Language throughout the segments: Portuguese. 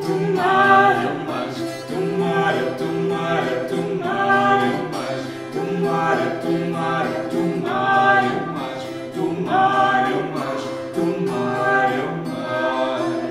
tomara mais, tomara, tomara, tomara mais, tomara, tomara, tomara mais, tomara mais, tomara mais.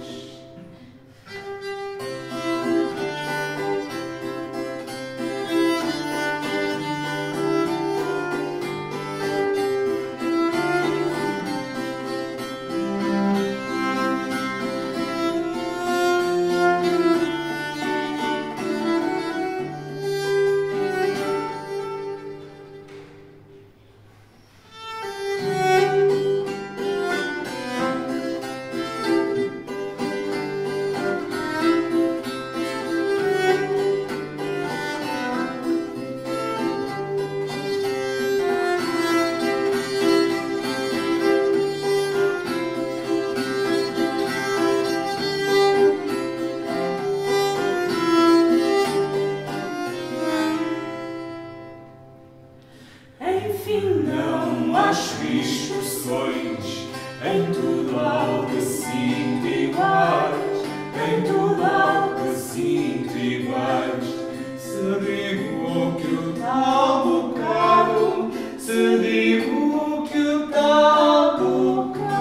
Enfim, não acho expressões, em tudo algo que sinto iguais, em tudo algo que sinto iguais. Se digo que o tal bocado, se digo que o tal bocado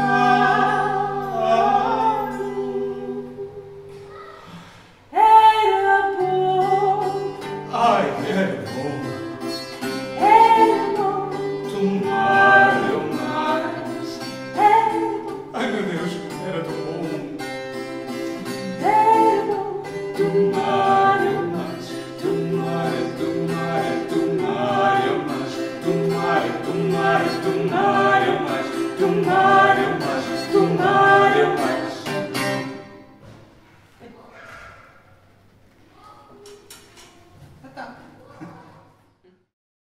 era bom. Ai, era bom. Tomara mais. Ai meu Deus, era tão bom. Tomara mais, tomara, tomara, tomara mais, tomara, tomara, tomara mais, tomara.